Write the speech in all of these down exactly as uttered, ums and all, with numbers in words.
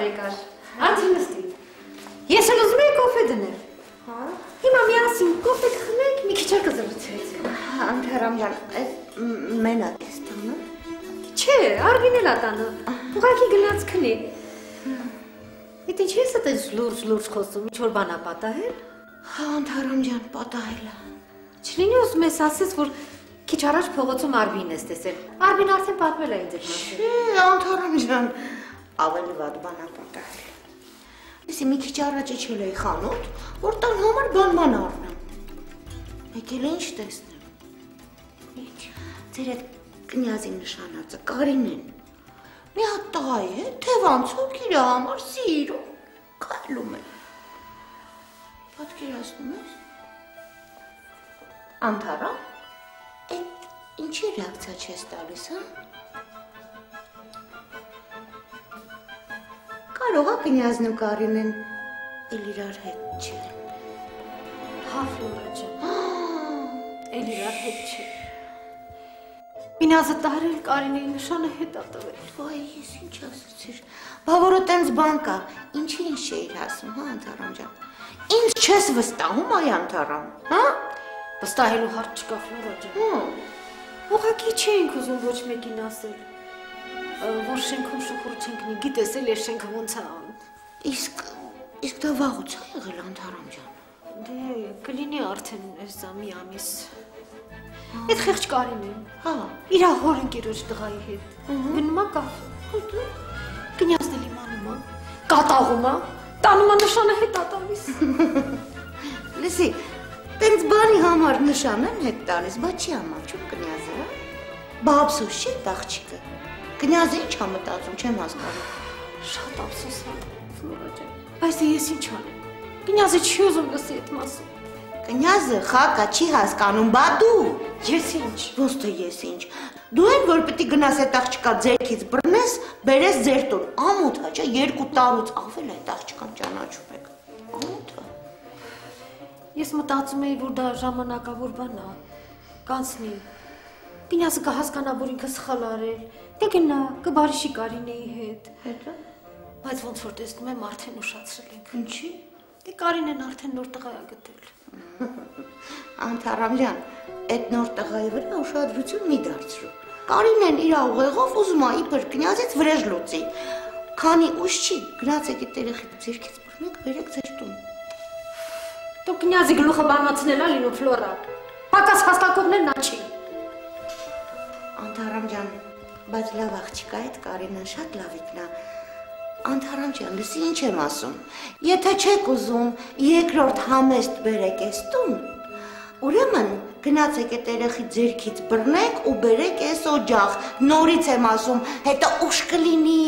բարեկար։ Արդեն նստի։ Ես էլ ուզում եի կոֆե դնել։ Հա։ Հիմա միասին կոֆե կխմենք, մի քիչ արկա զրուցենք։ Անթարամ ջան, այս մենակ ես տանը։ Չէ, Արվին էլ ա տանը։ Ուղղակի գնաց քնի։ Էդ ինչ ես այդպես լուրջ-լուրջ խոսում, ինչ որ բան ա պատահել։ Հա, Անթարամ ջան, պատահել ա։ Չլինի ուզում ես ասես, որ քիչ առաջ փողոցում Արվին ես տեսել։ Արվին արդեն պատմել է ինձ այդ մասին։ Չէ, Անթարամ ջան, ավելի վատ բան ա պատահել։ Ես մի քիչ առաջ իջել էի խանութ, որ տան համար բան-բան առնեմ։ Եկել է ինչ տեսնեմ։ Ինչ։ Ձեր այդ կնյազի նշանածը Կարինեն։ Մի հատ տղա է, թևանցուկ իր համար սիրում, քայլում է։ Պատկերացնում ես։ Անթարամ, այդ ինչի ռեակցիա չես տալիս, հա։ Կարող է կնյազն ու Կարինեն էլ իրար հետ չեն։ Հա, Ֆլորա ջան։ Էլ իրար հետ չէ։ Մինազը տարել Կարինեի նշանը հետ ա տվել։ Վայ, ես ինչ ասացիր։ Բա որ տենց բան կա, ինչի ինչ չէիր ասում, հա, Անթարամ ջան։ Ինձ չես վստահում, այ Անթարամ, հա։ Վստահելու հարց չկա, Ֆլորա ջան։ Հա։ Ուղղակի չէինք ուզում ոչ մեկին ասել, որ շենքում շուխուր չենք նի, գիտես էլ ես շենքը ոնց ա ան։ Իսկ իսկ դա վաղուց ա եղել, Անթարամ ջան։ Դե կլինի արդեն այս մի ամիս։ Այդ խեղճ Կարինեն, հա, իր հոր ընկերոջ տղայի հետ գնում ա կաֆե։ Կնյազն էլ իմանում ա, կատաղում ա, տանում ա նշանը հետ ա տալիս։ Լսի, տենց բանի համար նշան են հետ տալիս, բա չի ամաչում կնյազը, հա։ Բա ափսոս չի աղջիկը։ Կնյազը ինչ ա մտածում, չեմ հասկանում։ Շատ ափսոս ա, Ֆլորա ջան, բայց ես ինչ անեմ։ Կնյազը չի ուզում լսի այդ մասը։ Կնյազը խակա չի հասկանում, բա դու։ Ես ինչ։ Ոնց թե ես ինչ։ Դու են որ պետք է գնաս այդ աղջկա ձերքից բռնես, բերես ձեր տուն։ Ամոթ ա, չէ, երկու տարուց ավել այդ աղջկան ճանաչում եք։ Ամոթ ա։ Ես մտածում էի, որ դա ժամանակավոր բան ա։ Կանցնի։ Կնյազը կհասկանա, որ ինքը սխալ արել։ Կգնա, կբարիշի Կարինեի հետ։ Հետո։ Բայց ոնց որ տեսնում եմ, արդեն ուշացրել ենք։ Ինչի։ Դե Կարինեն արդեն նոր տղա ա գտել։ Անթարամ ջան, այդ նոր տղայի վրա ուշադրություն մի դարձրու։ Կարինեն իր ուղեղով ուզում ա իբր կնյազից վրեժ լուծի։ Քանի ուշ չի, գնացեք այդ երեխի ձերքից բռնեք, բերեք ձեր տուն։ Դու կնյազի գլուխը բանացնել ա լինում, Ֆլորա։ Պակաս հաստակողն էլ նա չի։ Անթարամ ջան, բայց լավ աղջիկա այդ Կարինեն շատ լավիկն ա։ Անթարամ ջան, լսի ինչ եմ ասում։ Եթե չեք ուզում երկրորդ համեստ բերեք այս տուն, ուրեմն գնացեք այդ երեխի ձերքից բռնեք ու բերեք այս օջախ, նորից եմ ասում, հետո ուշ կլինի։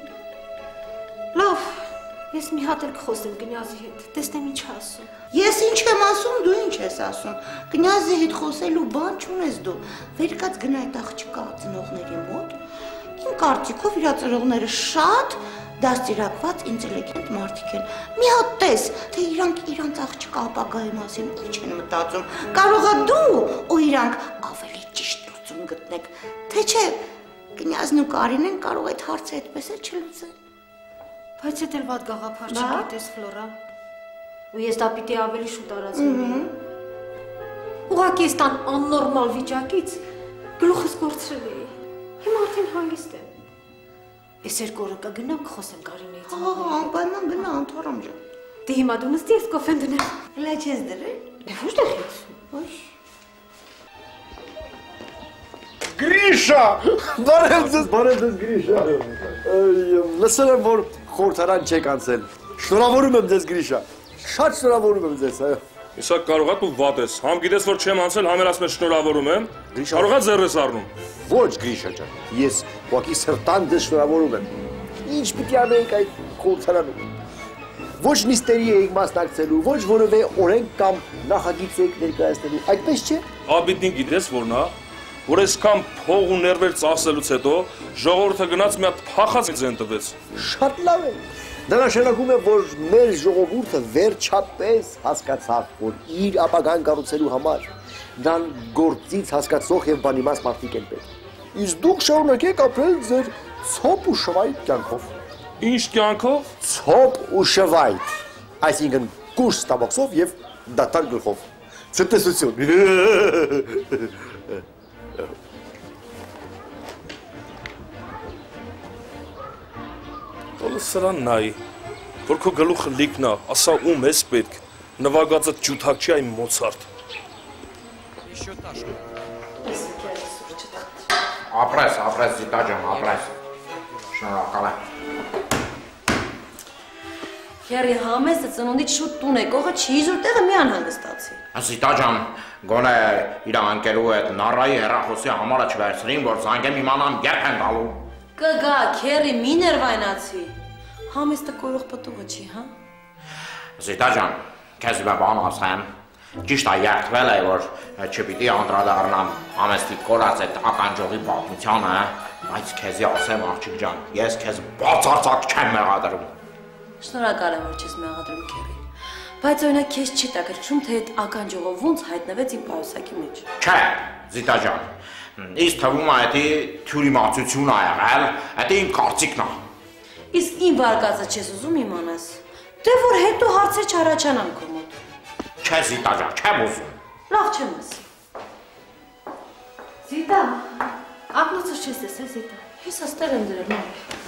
Լավ, ես մի հատ էլ կխոսեմ կնյազի հետ, տեսնեմ ինչ ասում։ Ես ինչ եմ ասում, դու ինչ ես ասում։ Կնյազի հետ խոսելու բան չունես դու։ Վերկած գնա այդ աղջկա ծնողների մոտ։ Իմ կարծիքով իր ծնողները շատ դաստիարակված ինտելիգենտ մարդիկ են։ Մի հատ տես, թե իրանք իրանց աղջկա ապագայի մասին ինչ են մտածում։ Կարող է դու ու իրանք ավելի ճիշտ լուծում գտնեք, թե չէ կնյազն ու Կարինեն կարող այդ հարցը այդպես էլ չլուծեն։ Բայց այդ էլ վատ գաղափար չգիտես, Ֆլորա։ Ու ես դա պիտի ավելի շուտ արածնեի։ Ուղղակի ես տան աննորմալ վիճակից գլուխս կորցրել էի։ Հիմա արդեն հանգիստ եմ։ Ես երկու օրը կգնամ կխոսեմ Կարինեի ծնողների հետ։ Անպայման գնա, Անթարամ ջան։ Դե հիմա դու նստի ես կոֆեն դնեմ։ Լա չես դրել։ Դե ոչ դեղից։ Ոչ։ Գրիշա, բարև ձեզ, բարև ձեզ Գրիշա։ Լսել եմ, որ խորհրդարան չեք անցել։ Շնորհավորում եմ ձեզ Գրիշա։ Շատ շնորհավորում եմ ձեզ, այո։ Իսա կարող է դու վատ ես, համ գիտես որ չեմ անցել, համ էլ ասում ես շնորհավորում եմ, կարող է ձեռս առնում։ Ոչ Գրիշա ջան, ես ուղղակի սրտան ձեզ շնորհավորում եմ։ Ինչ պիտի անեիք այդ խորհրդարանում։ Ոչ նիստերի էիք մասնակցելու, ոչ որևէ օրենք կամ նախագիծ էիք ներկայացնելու, այդպես չէ։ Աբիդին գիտես որն է, որ այսքան փող ու ներվեր ծախսելուց հետո ժողովուրդը գնաց մի հատ փախած ձեն տվեց։ Շատ լավ է։ Դա նշանակում է, որ մեր ժողովուրդը վերջապես հասկացավ, որ իր ապագան կառուցելու համար դրան գործից հասկացող եւ բանիմաց մարդիկ են պետք։ Իսկ դուք շարունակեք ապրել ձեր ցոփ ու շվայտ կյանքով։ Ինչ կյանքով։ Ցոփ ու շվայտ, այսինքն կուշ ստամոքսով եւ դատարկ գլխով։ Ցտեսություն։ Ո՞լ սրան նայ, որ քո գլուխը լիքնա, ասա ում ես պետք, նվագածը ջութակ չի այն Մոցարտ։ Ապրես, ապրես, Զիտա ջան, ապրես։ Շնորհակալ եմ։ Քերի համեսը ծնունդից շուտ տուն եկողը չի զուր տեղը մի անհանգստացի։ Զիտա ջան, գոնե իր անկերու հետ նարայի հեռախոսի համարը չվերցրին, որ զանգեմ իմանամ երբ են գալու։ Կգա, քերի մի ներվայնացի։ Համեստը կորող պտուղը չի, հա։ Զիտա ջան, քեզ մի բան ասեմ։ Ճիշտ է, երդվել է, որ չպիտի անդրադառնամ համեստի կորած այդ ականջողի պատմությանը, բայց քեզի ասեմ աղջիկ ջան, ես քեզ բացարձակ չեմ մեղադրում։ Շնորհակալ եմ, որ չես մեղադրում քերի։ Բայց օրինակ քեզ չի տակերչում, թե այդ ականջողը ոնց հայտնվեց իմ պայուսակի մեջ։ Չէ, Զիտա ջան, ինձ թվում է դա թյուրիմացություն ա եղել, դա իմ կարծիքն է։ Իսկ իմ վարկածը չես ուզում իմանաս։ Դե որ հետո հարցեր չառաջանան քո մոտ։ Չէ, Զիտա ջան, չեմ ուզում։ Լավ չեմ ասի։ Զիտա, ակնոցը չես տեսել, Զիտա։ Ես աստեղ եմ դրել, մամ։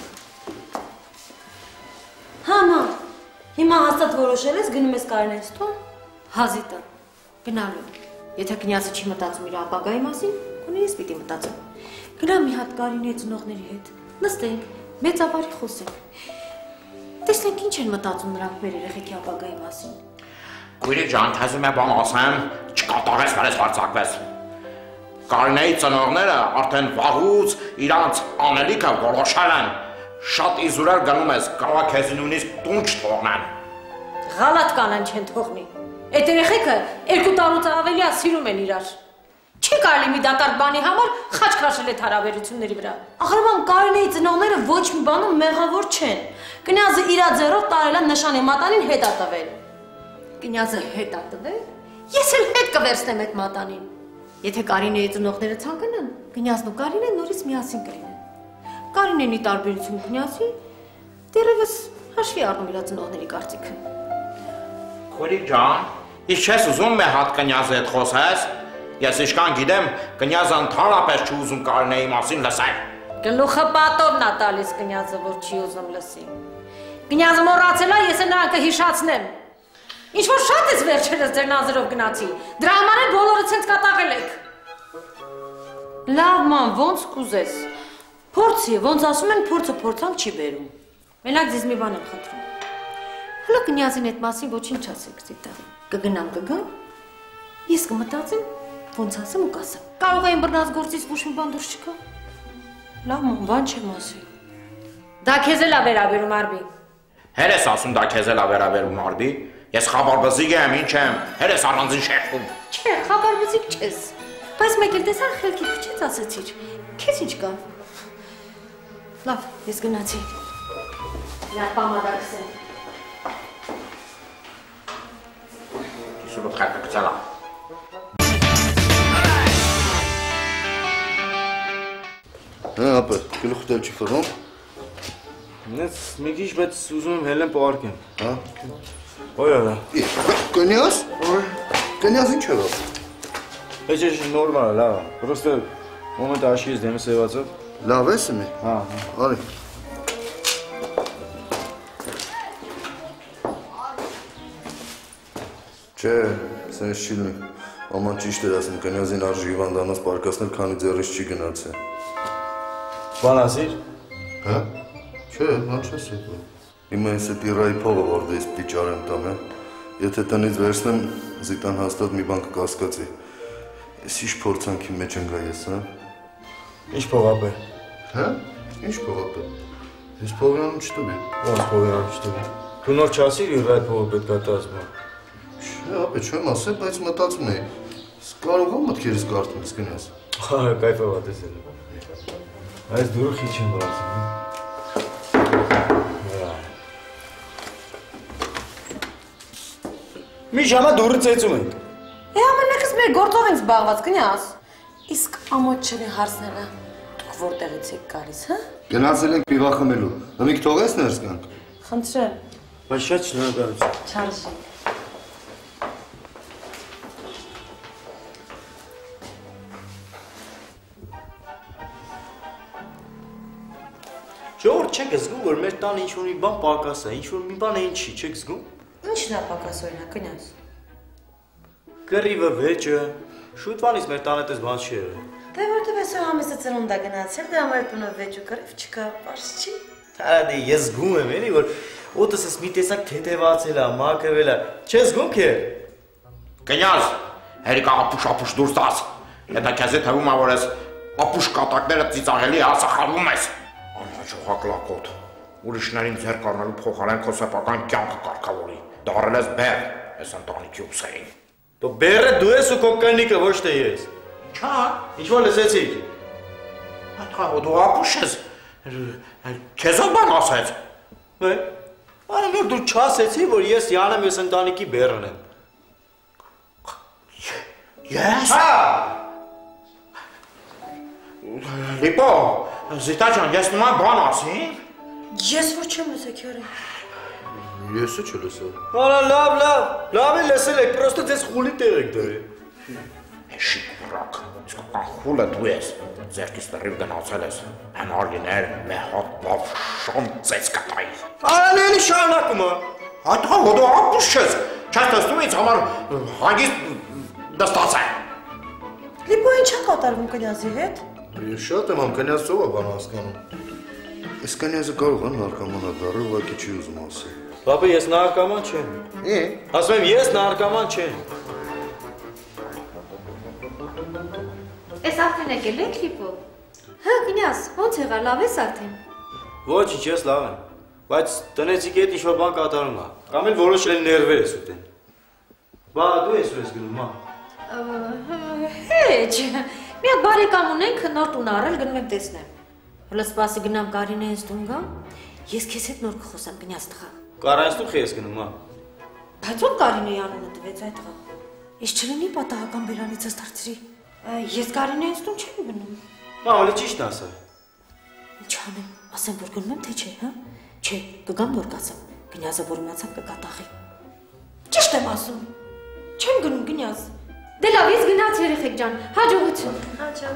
Հա, մամ, հիմա հաստատ որոշել ես գնում ես Կարինեից տուն։ Հա, Զիտա, գնալու։ Եթե կնյազը չի մտածում իր ապագայի մասին, գոնե ես պիտի մտածեմ։ Գնամ մի հատ Կարինեի ծնողների հետ, նստենք, մեծավարի խոսենք։ Տեսնենք ինչ են մտածում նրանք մեր երեխեքի ապագայի մասին։ Քույրիկ ջան, թեզ մի բան ասեմ, չկատարես վրես հարցակվես։ Կարինեի ծնողները արդեն վաղուց իրանց անելիքը որոշել են։ Շատ իզուրեր գնում ես, կարող քեզ նույնիսկ տուն չթողնեն։ Ղալատ կանան չեն թողնի։ Այդ երեխեքը երկու տարուց ավելի է սիրում են իրար։ Չի կարելի մի դատարկ բանի համար խաչ քաշել այդ հարաբերությունների վրա։ Ախրման Կարինեի ծնողները ոչ մի բանում մեղավոր չեն։ Կնյազը իր ձեռով տարել է նշանի մատանին հետ ա տվել։ Կնյազը հետ ա տվել։ Ես էլ հետ կվերցնեմ այդ մատանին։ Եթե Կարինեի ծնողները ցանկանան, Կնյազն ու Կարինեն նորից միասին կլինեն։ Կարինենի տարբերություն կնյազի դեռևս հաշվի առնում իր ծնողների կարծիքը։ Քույրիկ ջան, իսկ չես ուզում մի հատ կնյազի հետ խոսես։ Ես իշքան գիտեմ, կնյազը ընդհանրապես չի ուզում Կարինեի մասին լսել։ Գլուխը պատովն ա տալիս կնյազը, որ չի ուզում լսի։ Կնյազը մոռացել է, ես նա կհիշացնեմ։ Ինչ որ շատ ես վերջերս ձեր նազերով գնացի։ Դրա համար էլ բոլորը ցենց կատաղել եք։ Լավ ման, ոնց կուզես։ Փորձի, ոնց ասում են, փորձը փորձանք չի բերում։ Մենակ ձեզ մի բան եմ խնդրում։ Հլը կնյազին այդ մասին ոչինչ չասեք, Զիտա։ Կգնամ կգամ, ես կմտածեմ, ոնց ասեմ ու կասեմ։ Կարող է իմ բռնած գործից ոչ մի բան դուրս չգա։ Լավ ման, բան չեմ ասի։ Դա քեզ էլ ա վերաբերում, Արբի։ Հեր ես ասում դա քեզ էլ ա վերաբերում, Արբի։ Ես խաբարբզիկ եմ, ինչ եմ, հեր ես առանձին շեխում։ Չէ, խաբարբզիկ չես։ Բայց մեկ էլ տեսար խելքի փչեց ասեցիր։ Քեզ ինչ կա։ Լավ, ես գնացի։ Նա պամադակսեն։ Իսուրոտ խելքը կծալա։ Հա, ապա, գլուխդ էլ չի ֆռում։ Ես մի քիչ, բայց ուզում եմ հելեն պոարկեմ։ Հա։ Ոյա դա։ Կնյազ։ Կնյազ ինչ եղավ։ Էջ էջ նորմալ է, լավ։ Պրոստը մոմենտ աշի ես դեմը սևացավ։ Լավ ես իմի։ Հա, արի։ Չէ, սենց չի լինի։ Աման ճիշտ էր ասում, կնյազին արժի հիվանդանոց պարկասնել, քանի ձեռից չի գնացել։ Բան ասիր։ Հա։ Չէ, բան չես եկել։ Հիմա ես է պիրայի փողը որ դե ես պիճարեմ տամ, է։ Եթե տնից վերցնեմ, Զիտան հաստատ մի բան կկասկածի։ Ես ինչ փորձանքի մեջ ընկա ես, հա։ Ինչ փողապ է։ Հա։ Ինչ փողապ է։ Ես փողանում չտվի։ Ոնց փողանում չտվի։ Դու նոր չասիր իր այդ փողը պետք է տասմա։ Չէ, ապա չեմ ասել, բայց մտածում էի։ Կարող եմ մտքերից կարդում ես գնաս։ Հա, կայֆով ա տեսել։ Այս դուրը խիչ եմ բացում։ Մի ժամա դուրը ծեծում ենք։ Է ամենքս մեր գործով ենք զբաղված, կնյազ։ Իսկ ամոթ չլի հարցնելը։ Դուք որտեղից եք գալիս, հա? Գնացել ենք պիվա խմելու։ Նամիկ թողես ներս գանք։ Խնդրեմ։ Բայց շատ շնորհակալություն։ Չարժի։ Ժողովուրդ չեք զգում, որ մեր տան ինչ-որ մի բան պակաս է, ինչ-որ մի բան այն չի, չեք զգում։ Ինչն է պակաս օրինակ, կնյազ։ Կռիվը, վեճը, շուտվանից մեր տանը այդպես բան չի եղել։ Դե որտեղ այսօր համեստ ծնունդ է գնացել, դե համար տունը վեճ ու կռիվ չկա, պարզ չի։ Արա դե ես զգում եմ, էլի, որ օդս էս մի տեսակ թեթևացել է, մաքրվել է։ Չես զգում քե։ Կնյազ, հերիկա ապուշ-ապուշ դուրս տաս։ Հետո քեզ թվում է, որ ես ապուշ կատակները ծիծաղելի հասախալվում ես։ Անհաջողակ լակոտ։ Ուրիշներին ձեռ կառնելու փոխարեն քո սեփական կյանքը կարգավորի։ Դառել ես բեր, ես ընտանիքի ուսերին։ Դու բերը դու ես ու քո կնիկը, ոչ թե ես։ Չա, Ինչ որ լսեցիք։ Հա դու ապուշ ես։ Քեզ բան ասեց։ Հե։ Արա որ դու չասեցի, որ ես յանեմ ես ընտանիքի բերն եմ։ Ես։ Հա։ Լիպո, Զիտա ջան, ես նման բան ասի։ Ես որ չեմ լսել քյարի։ Եսը չլսել։ Արա լավ, լավ, լավ է լսել եք, պրոստը ձեզ խուլի տեղ եք դրել։ Հեշիկ վրակ, իսկական խուլը դու ես, ձերքից լրիվ գնացել ես, հնար լիներ մի հատ լավ շան ծեց կտայի։ Արա լելի շարունակումը։ Հատա հոդո ապուշ ես, չես տեսնում ինձ համար հանգիստ դստացել։ Լիպո ինչ է կատարվում կնյազի հետ։ Ես շատ եմ ամ կնյազ ծով է բան հասկանում։ Այս կնյազը կարող է նարկոմանա դառը, ուղղակի չի ուզում ասել։ Բաբա ես նահարկաման չեմ։ Է։ Ասում եմ ես նահարկաման չեմ։ Էս արդեն եկել եք Լիպո։ Հա, կնյազ, ո՞նց եղա, լավ ես արդեն։ Ոչինչ, ես լավ եմ։ Բայց տնեցիքի հետ ինչ-որ բան կատարում է։ Կամ էլ որոշել ներվեր ես ուտեն։ Բա դու ես ու ես գնում, հա։ Հեչ, մի հատ բարեկամ ունենք, նոր տուն առել, գնում եմ տեսնեմ։ Հələ սպասի գնամ Կարինեից տուն գամ, ես քեզ հետ նոր կխոսեմ կնյազ տղա։ Կարանց տուխ ես գնում, հա։ Բայց ո՞ր Կարինեի անունը տվեց այդ տղա։ Ես չլինի պատահական բերանից ես դարձրի։ Ես Կարինեից տուն չեմ գնում։ Բա ավելի ճիշտ ասա։ Ինչ անեմ, ասեմ որ գնում եմ թե չէ, հա։ Չէ, կգամ նոր կասեմ։ Կնյազը որ իմացավ կկատաղի։ Ճիշտ եմ ասում։ Չեմ գնում կնյազ։ Դե լավ, ես գնաց երեխեք ջան, հաջողություն։ Աջա։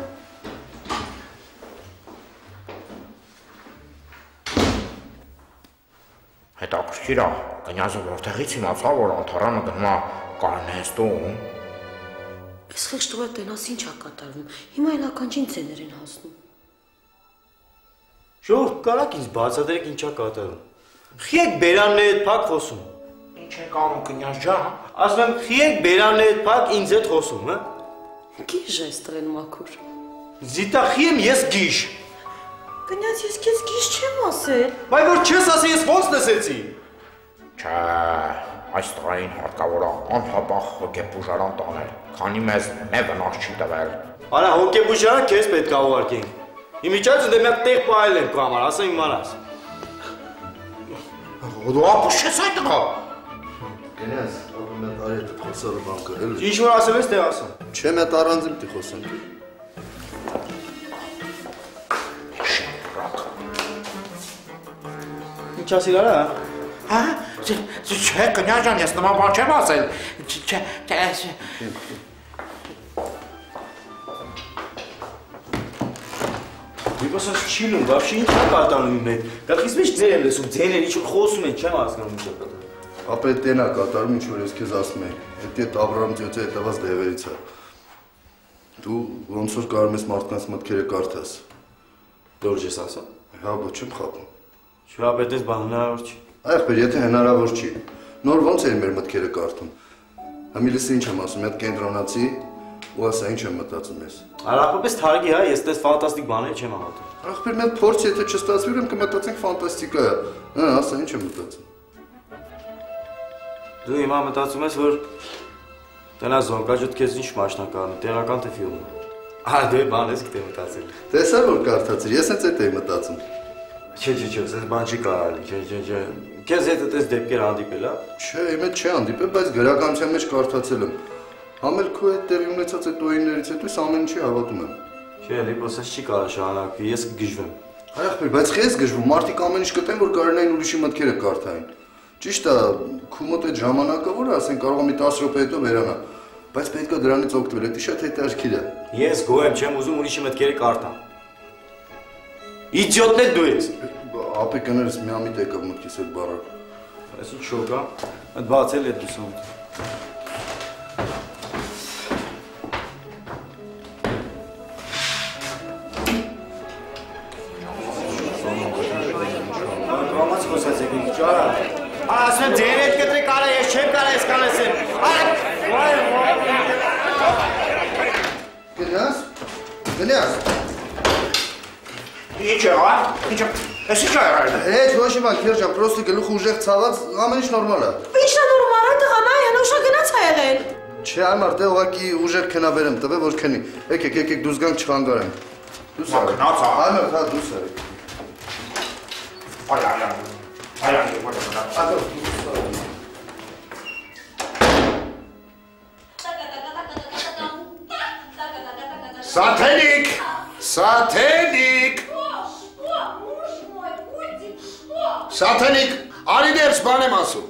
Հետաքրքիր է, կնյազը որտեղից իմացավ, որ Անթարյանը գնում է Կարինեից տուն։ Այս խեղճ տղա տենաս ինչ է կատարվում, հիմա էլ ականջին ցեներ են հասնում։ Ժողովուրդ կարաք ինձ բացատրեք ինչ է կատարում։ Խի եք բերանների հետ փակ խոսում։ Ինչ եք անում կնյազ ջան։ Ասում եմ խի եք բերանների հետ փակ ինձ հետ խոսում, հա։ Գիժ ես տղեն մաքուր։ Զիտա խի եմ ես գիժ։ Կնյազ ես քեզ գիժ չեմ ասել։ Բայց որ չես ասի ես ոնց լսեցի։ Չէ, այս տղային հարկավոր է անհապաղ հոգեբուժարան տանել, քանի մեզ մի վնաս չի տվել։ Արա հոգեբուժարան քեզ պետք է ուղարկենք։ Իմիջիայլը դե մի հատ տեղ պահել են քո համար, ասեմ իմանաս։ Դու ապուշ ես այդ տղա։ Կնյազ, ապա մենք արի հետ խոսալը բան կրել։ Ինչ որ ասել ես դե ասում։ Չէ, մենք առանձին պիտի խոսենք։ Ինչ ասիլ արա։ Հա, չէ, կնյազ ջան, ես նման բան չեմ ասել։ Չէ, չէ։ Դիպոսած չի լում, բավշի ինչ է կատարում իմ հետ։ Գալքից մեջ ձեր եմ լսում, ձեներ ինչ որ խոսում են, չեմ հասկանում ինչ է կատարում։ Ապա այդ տենա կատարում ինչ որ ես քեզ ասում եմ։ Այդ այդ Աբրահամ ծյոցը հետևած դեղերից է։ Դու ոնց որ կարող ես մարդկանց մտքերը կարդաս։ Լուրջ ես ասա։ Հա, ոչ չեմ խափում։ Չէ, ապետես բան հնարավոր չի։ Ախպեր, եթե հնարավոր չի։ Նոր ոնց էր մեր մտքերը կարդում։ Համիլիսը ինչ եմ ասում, մի հատ կենտրոնացի ու ասա ինչ եմ մտածում ես։ Արախպես թարգի հա, ես տես ֆանտաստիկ բաներ չեմ աղատրում։ Ախպեր, մի հատ փորձ եթե չստացվի, ուրեմն կմտածենք ֆանտաստիկա է։ Հա, ասա ինչ եմ մտածում։ Դու հիմա մտածում ես, որ տնա զոնկաջուտ քեզ ինչ մաշնակ անի, տեղական թե ֆիլմ։ Ահա դու բան ես գիտե մտածել։ Տեսա որ կարդացիր, ես հենց այդ էի մտածում։ Չէ, չէ, չէ, ես բան չի կարելի, չէ, չէ, չէ։ Քեզ հետ այդպես դեպքեր հանդիպել հա։ Չէ, իմ հետ չի հանդիպել, բայց գրականության մեջ կարդացել եմ։ Համ էլ քո հետ տեղի ունեցած այդ օրիներից հետո ես ամեն ինչի հավատում եմ։ Չէ, լի process չի կարող շարունակվի, ես կգժվեմ։ Հայ ախպեր, բայց խես գժվում, մարդիկ ամեն ինչ կտեն, որ կարողանային ուրիշի մտքերը կարդային։ Ճիշտ է, քու մոտ այդ ժամանակը որ ասեն կարող է մի տասը րոպե հետո վերանա, բայց պետք է դրանից օգտվել, դա շատ հետաքրքիր է։ Ես գոհ եմ, չեմ ուզում ուրիշի մտքերը կարդամ։ Իդիոտն է դու ես։ Ապի կներես մի ամիտ եկավ մտքիս այդ բառը։ Այս ինչ շոկ է, այդ բացել է դուսում։ Ասում ձեր հետ կտրի կարա, ես չեմ կարա ես կանեսեմ։ Գնաս, գնաս։ Ինչ է, ա, ինչ է, ես ինչ է արարել։ Հետ, ոչ իման, քեր ջան, պրոստը գլուխ ուժեղ ցաված, ամեն ինչ նորմալ է։ Ինչն է նորմալ, այդ տղան այ հնոշա գնաց ա եղել։ Չէ, այմար, դե ուղղակի ուժեղ քնաբերեմ, տվե որ քնի։ Եկեք, եկեք, դուս գանք չխանգարենք։ Դուս Մա գնաց ա։ Այմար, հա, դուս արեք։ Այ, այ, այ, այ, այ, Սաթենիկ, Սաթենիկ, Սաթենիկ, արի դերս բան եմ ասում։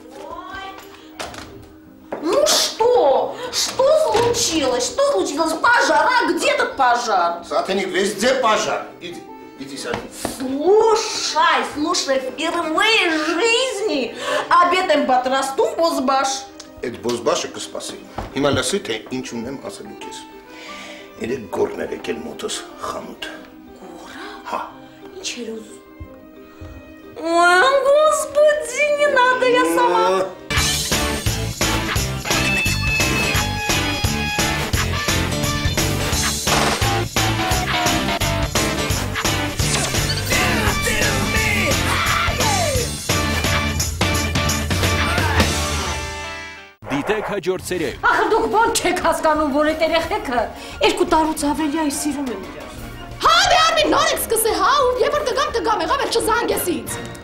Ну что? Что случилось? Что случилось? Пожар? А где тут пожар? Сатаник, везде пожар. Иди, иди, садись. Слушай, слушай, впервые в жизни обедаем батрастум бозбаш. Это бозбаша каспаси. Хималасы те инчунем асалюкис. Или горнере кельмутас хамут. Гора? Ха. Ничего. Ой, господи, не надо, я сама. Դիտեք հաջորդ սերիայում։ Ախր դուք ո՞նց չեք հասկանում, որ այդ երեխեքը երկու տարուց ավելի այ սիրում են իրար։ Հա, դե արմի նոր եք սկսե, հա, ու երբ որ կգամ կգամ, եղավ էլ չզանգեսից։